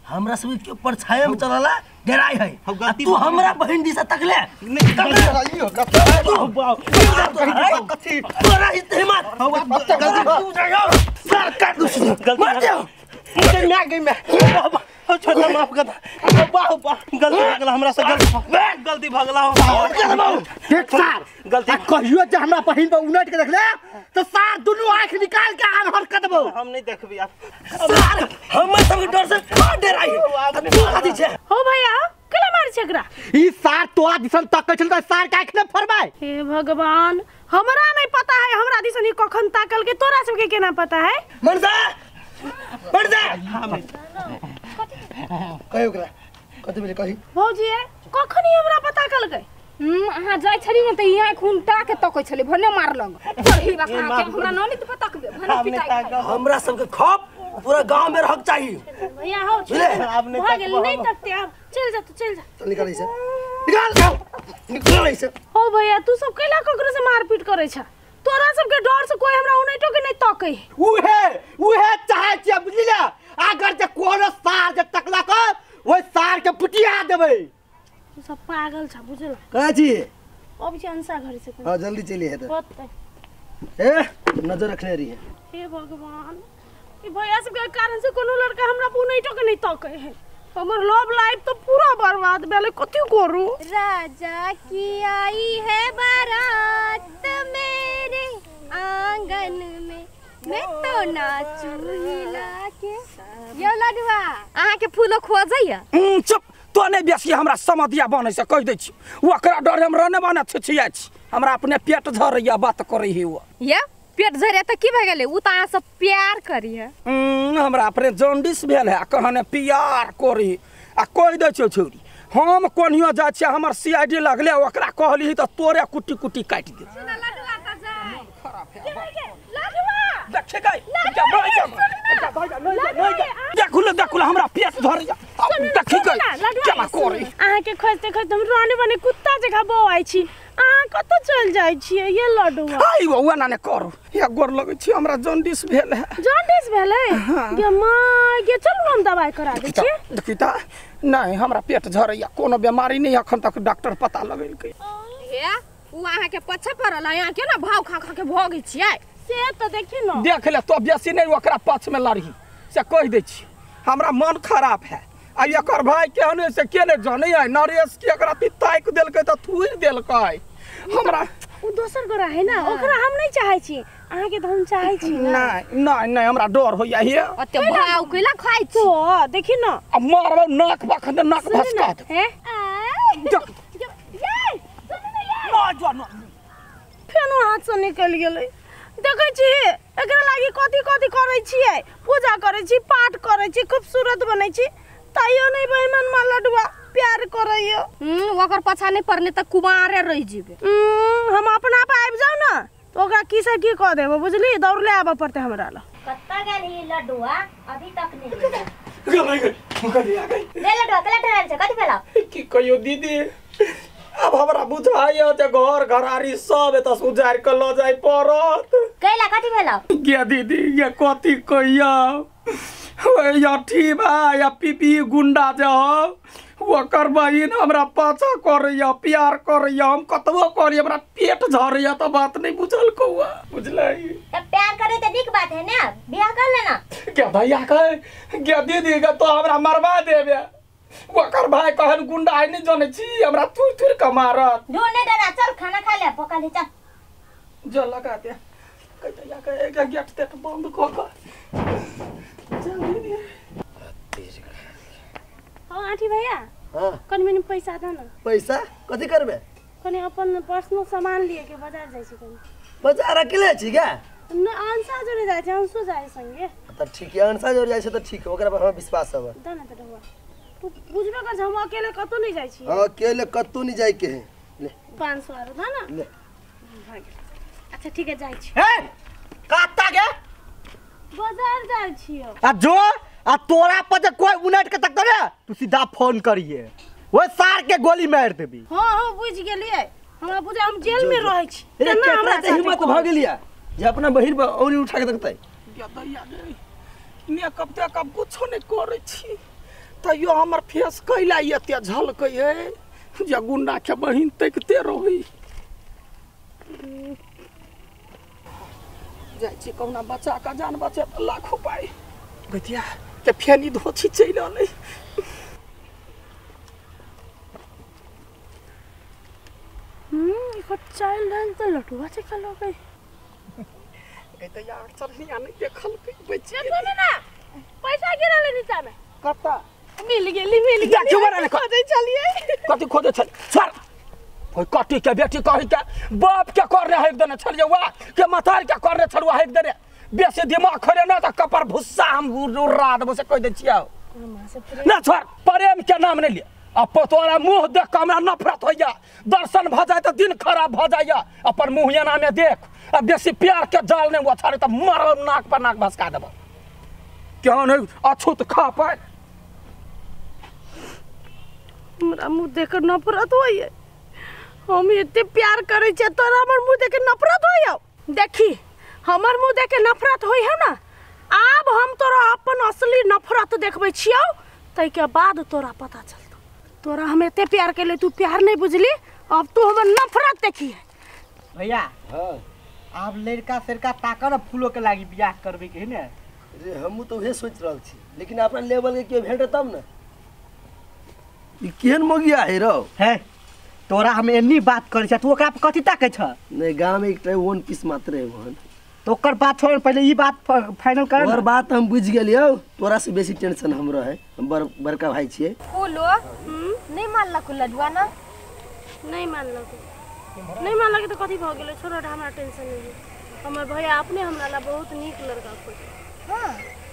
हमरा सब के ऊपर छाया में चलला डराई है तू हमरा बहन दिशा तकले कथी तोरा हिम्मत सर काट दो गलती मैं गई मैं छोटा माफ कर गलती भगला हमरा से गलती भगला देख सर गलती कहियो जे हमरा बहन पे उनट के देखले तो सर दोनों आंख निकाल के आन हरकत देबो हम नहीं देखबी आप सर हम सब डर से डराई तू कथी छे हो भैया कला मार छकरा ई सर तोरा दिसन तक चल त सर का आंख ने फरमाए हे भगवान हमरा नहीं पता है हमरा दिसन ई कखन ताकल के तोरा सब के केना पता है मनसा मनसा कहियो करा कथि बोले कहि भौजी कखन ही हमरा पता कल गए अहाँ जाय छली न त यहाँ खून ताके तकै छले भने मार लग सही बात के हमरा न नहीं पता के भने पिटाई हमरा सब के खप पूरा गांव में रहक चाहिए भैया हो आपने नहीं तकते आप चल जा निकाल इसे निकाल इसे हो भैया तू सब कैला ककरो से मारपीट करे छ तोरा सब के डर से कोई हमरा उनैटो के नहीं तकै उहे चाहे छ बुझलिला अगर जे कोनो सार जे तकला को ओइ सार के पुटिया देबै तू सब पागल छ बुझल कहाँ छी अब अंसा घर से हां जल्दी चलिए है ए नजर रखने रही है हे भगवान ई भैया सब के कारण से कोनो लड़का हमरा उनैटो के नहीं तकै है हमर लव लाइफ तो पूरा बर्बाद भेले कथि करू राजा की आई है बारात मेरे आंगन में मैं तो नाचू हिला के यो लडुआ अहाँ के फूलो खोजैया चुप तो नहीं बेसी हमरा समधिया बनै से कह दै छी ओकरा डर हम रहने बना छिया छी हमरा अपने पेट झरैया बात करै ही वो ये पेट झरे त की भ गेलै उ त अहाँ सब प्यार करी है हमरा अपने जॉन्डिस भेल है कहने प्यार करी आ कह दै छ छोरी हम कोनियो जा छी हमर सीआईडी लगले ओकरा कहली त तोरे कुटी कुटी काट दे लडुआ त जाय खराब है लडुआ देखे गई देखुल हमरा पेट झरैया देखि गई केना करी अहाँ के खोजते खोजते हम रहने बने कुत्ता जगह बौआई छी अहाँ कत चल जाय छियै ये लडुआ आई वो ना ने करू या गोर लगै छी हमरा जॉन्डिस भेल है जॉन्डिस भेलै गे माय गे चलू हम दवाई करा दै छी देखिता नहीं हमरा पेट झरैया कोनो बीमारी नहीं अखन तक डॉक्टर पता लगेलकै हे उ अहाँ के पछे पड़ल यहाँ के ना भाव खा खा के भोगै छियै से त देखि न देख ले तो बेसी नहीं ओकरा पछ में लड़ही से कह दै छी हमरा मन खराब है आ एकर भाई केहने से केने जाने है नरेश के एकरा ताक देलकै त थूर देलकै हमरा उ दोसर गोरा है ना ओकरा हम नहीं चाहै छी अहाँ के त हम चाहै छी नहीं हमरा डर होइया हे ओते भाव केला खाइ छी तो देखि न अब मारबो नाक बखन नाक भसका दे हे फेनो हाथ से निकल गेलै देखै छी एकरा लागि कथि कथि करै छियै पूजा करै छी पाठ करै छी खूबसूरत बनै छी ताइयो नहीं बेईमान मा लडुआ प्यार करैयो ओकर पछा नहीं पड़ने त कुमारे रह जेबे हम अपना पे आबि जाऊ ना तो ओकरा की से की कह देबो बुझली दौड़ले आबे पड़ते हमरा ल कत्ता गेली लडुआ अभी तक नहीं गई ले लडुआ कला ठहर छ कथि भेला की कहियो दीदी अब हमरा बुझाइयो जे घर घरारी सब एत सुजार के ल जाय पड़त कैला कथि भेला गे दीदी ये कथि कहिया या ठीबा या पीपी गुंडा जे ओकर बहिन हमरा पाछा करैया प्यार करैया हम कतबो करी हमरा पेट झरैया त बात नहीं बुझल कौआ बुझलाई त प्यार करे त ठीक बात है ना बियाह कर लेना क्या भैया कहे गे दीदी के तो हमरा मरवा देबे ओकर भाई कहन गुंडा है नहीं जाने छी हमरा थुर थुर के मारत ढूंढने डरा चल खाना खा ले पका ले चल जो लगा दे कहते या कहे गेट तेट बंद क जल्दी हां आंटी भैया हां कनी मनी पैसा द न पैसा कथि करबे कनी अपन पर्सनल सामान लिए के बाजार जाय छी कनी बाजार अकेले छी क्या न अंसा जोरे जाय छी अंसु जाय संगे त ठीक है अंसा जोर जाय छै त ठीक है ओकरा पर हमरा विश्वास है द न त रहुआ तू बुझबे कर हम अकेले कतो नहीं जाय छी हां अकेले कतो नहीं जाय के है ले 500 आरो द न ले अच्छा ठीक है जाय छी ए काता गे बाजार जाय छियो आ जो आ तोरा पर जे कोई उनट के तक करे तू सीधा फोन करिए वो सार के गोली मार देबी हां बुझ गेलिए हमरा बुझा हम जेल में रहै छी ए केतना ते हिम्मत भ गेलिया जे अपना बहिर पर औरी उठा के देखतै मेकअप ते कब कुछो नहीं करे छी तैयो हमर फेस कैला एते झलकै है जे गुंडा के बहिन तकते रही जाइ छी कौना बच्चा का जान बचे त लाखों पाई बतिया के फेनी धोछी चलि आलै इको चाइल्ड लाइन त लटुआ से खलो गई कहते यार चढ़िया नहीं देखल के बच्चे सुन ना पैसा गिरा ले नीचा में कता मिल गेली जा क्यों मारे ने खोजे चलिए कति खोजे छल छोड़ कोई कटी के बेटी कहि के बाप के कर रहे एक दिन छल जवा के मतार के कर रहे छलवा एक दिन बेसी दिमाग खरे ना त कपर भुस्सा हम उड़ा देबो से कह दे छिया ना छोड़ प्रेम के नाम नहीं ले अब तोरा मुंह देख के हमरा नफरत हो जा दर्शन भ जाए तो दिन खराब भ जाए अपन मुंह एना में देख अब बेसी प्यार के जाल नहीं उछाड़े तो मारो नाक पर नाक भसका देबो क्यों नहीं अछूत खा पाए हमरा मुंह देख के नफरत होइए हम इतने प्यार करे छे तोरा हमर मुंह देख के नफरत होइयो देखी हमर मुंह देख के नफरत होई है ना अब हम तोरा अपन असली नफरत देखबै छियौ तै के बाद तोरा पता चलतो तोरा हम इतने प्यार के ले तू प्यार नहीं बुझली अब तू हमर नफरत देखी है भैया हां आप लड़का सरका ताकर फूलो के लागी बियाह करबे के है ने रे हमहु तो उहे सोच रहल छी लेकिन अपन लेवल के के भेट तब न ई केहन मगिया है रो है तोरा हम एनी बात करे छ तू ओकरा पे कथि ताकै छ नहीं गांव में एक वन पीस मात्र है वहन तो ओकर बात छोड़ पहले ई बात फाइनल कर और बात हम बुझ गेलियो तोरा से बेसी टेंशन हमरो है हम बड़का भाई छिए फूलो नहीं मानला को लडुआ ना नहीं मानला के तो कथि भ गेलै छोड़ हमरा टेंशन नहीं हमर भैया अपने हमरा ला बहुत नीक लड़का खोज हां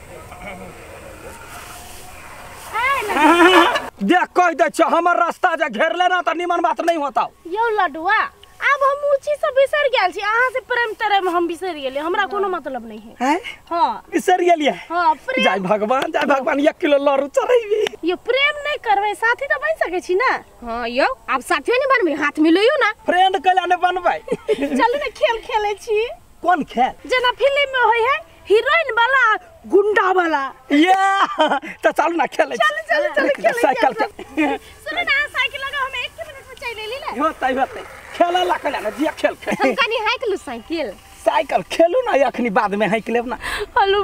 देख कह दे छ हमर रास्ता जे घेर लेना त निमन बात नहीं होता यो लडुआ अब हम ऊंची से बिसर गेल छी अहाँ से प्रेम तरे में हम बिसर गेले हमरा कोनो मतलब नहीं है हैं हां बिसर गेलिए हां प्रेम जय भगवान 1 किलो लरू चढ़ैबी ये प्रेम नहीं करबै साथी तो बन सके छी ना हां यो अब साथियो नहीं बनबे हाथ मिलइयो ना फ्रेंड कला ने बनबै चलू ना खेल खेले छी कौन खेल जना फिल्म में होय है हीरोइन वाला गुंडा वाला या तो चल ना खेले चल खेले साइकिल सुन ना साइकिल लगा हम 1 मिनट में चल लेली ना होतै खेला ला कला ना जिया खेल हम कनी हाइक लू साइकिल खेलू ना अखनी बाद में हाइक लेब ना हेलो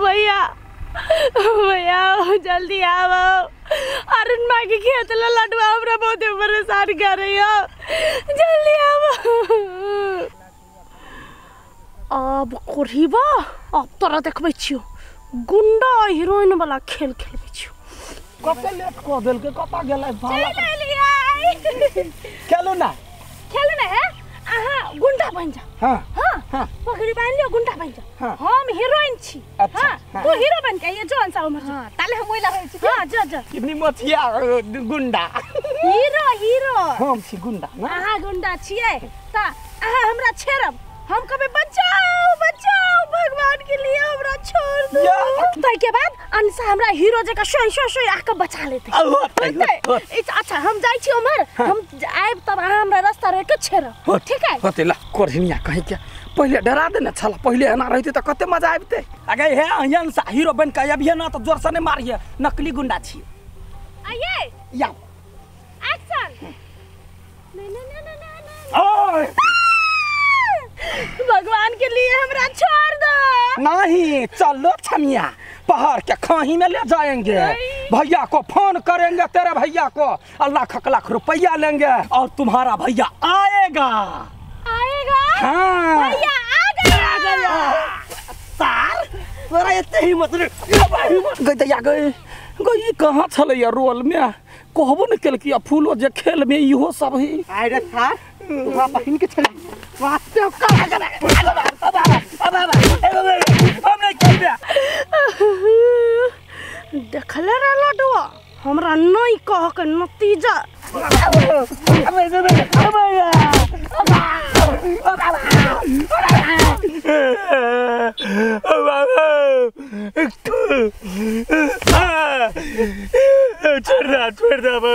भैया जल्दी आओ अरुण माँ के खेत ला लडुआ हमरा बहुत परेशान कर रही हो जल्दी आओ अब कोरिबा अब तोरा देखबै छियो गुंडा हीरोइन वाला खेल खेलबै छियो कते लेट क देल के कता गेलै भाला चल लिया खेलू ना है आहा गुंडा बन जा हां हां पकड़ी बांध लियो गुंडा बन जा हाँ। हम हीरोइन छी अच्छा, हां हाँ। तू हीरो बन के ये जोन सा उम्र हां ताले हम ओइला रहै छी हां जा कितनी मथिया गुंडा हीरो हम छी गुंडा ना आहा गुंडा छिए ता आहा हमरा छेरब हम कभी बचाओ भगवान के लिए हमरा छोड़ दो ताई के बाद अंसा हमरा हीरो जका शोय आके बचा लेते अच्छा हम जाई छी उमर हम आइब तब हमरा रास्ता रे के छेरब ठीक है होते ला कोरहिनिया कहि के पहले डरा देने छला पहले एना रहते त कते मजा आबते अगे हे अंसा हीरो बन के अबिए ना तो जोर से नहीं मारिए नकली गुंडा छी आइए या एक्शन ओए भगवान के लिए हमरा छोड़ दो नहीं चलो छमिया पहाड़ के खाही में ले जाएंगे भैया को फोन करेंगे तेरे भैया को और लाख रुपया लेंगे और तुम्हारा भैया आएगा हाँ भैया आ गया सार तोरा एते हिम्मत रे गई कहाँ छलै रोल में कहबो न केल कि फूलो जे खेल में इहो सब ही आइ रे था तोरा बहिन के छले वास्ते हम नहीं खेलबे देखले रे लडुआ हमरा नहीं कह के नतीजा छोड़ दे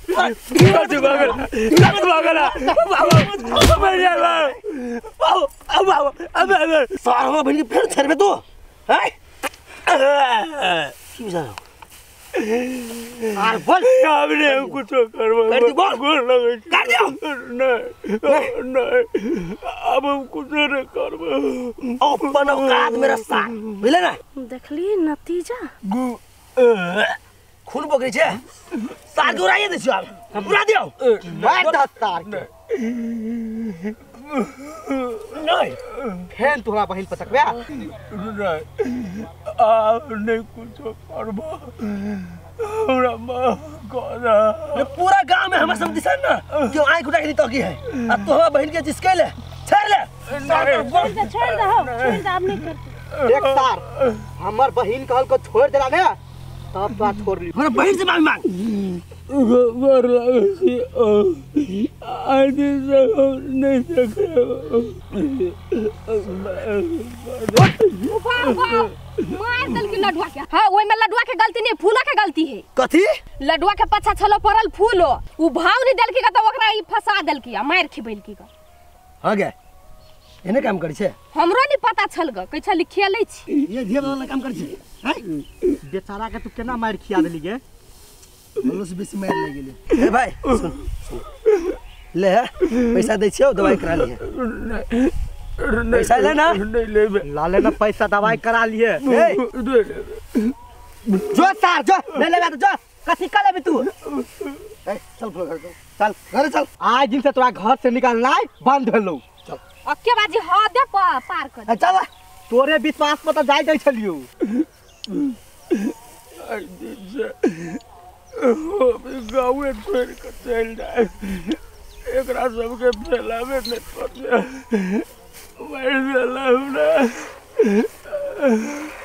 सारा बहन फिर छेड़बे तो हैं और बोल हमने कुछ करवा कर दी बोल गोर लगे कर दियो नहीं अब हम कुछ नहीं करवा अपन औकात मेरा साथ बुझले ना देखली नतीजा खून बकरी छे सार गुराइए दे छियो हम पूरा दियो मैं दस्तार नहीं फेन तोरा बहिन पतकबे नहीं आपने कुछ करवा हमरा मां कोना ये पूरा गांव में हमें सब दिसन ना क्यों आंख उठा के तो की है अब तो हमारा बहन के जिसके ले छोड़ ले छोड़ दे आप नहीं करते देख सार हमर बहन कहल को छोड़ देला ने तब बात छोड़ ली हमारा बहन से मांग गोर लगे आज नहीं सके मार दल के लडुआ के हां ओइ में लडुआ के गलती नहीं फूला के गलती है कथी लडुआ के पछा छलो परल फूलो उ भाव नहीं दल के त ओकरा ई फसा दल के मार खिबैल की हां गे एने काम करी छे हमरो नहीं पता छल ग कै छली खेलै छी ये ढेर वाला काम करी छे हैं बेचारा के तू केना मार खिया देली गे बोलो से बेसी मार लग गेली ए भाई सुन ले पैसा दे छियो दवाई करा लिए पैसा ले ना नहीं लेबे लाले ना पैसा दवाई करा लिए जो सार जो ले ले जो कथी कर लेबे तू ए चल घर चल घर चल आज दिन से तोरा घर से निकालना बंद भेलो चल अक्के बाजी ह दे पार कर चल तोरे विश्वास पर तो जाय दै छलियो आज दिन से गाँव छोड़ कर चल जाए एकरा सबके फैलावे नहीं पड़े मैं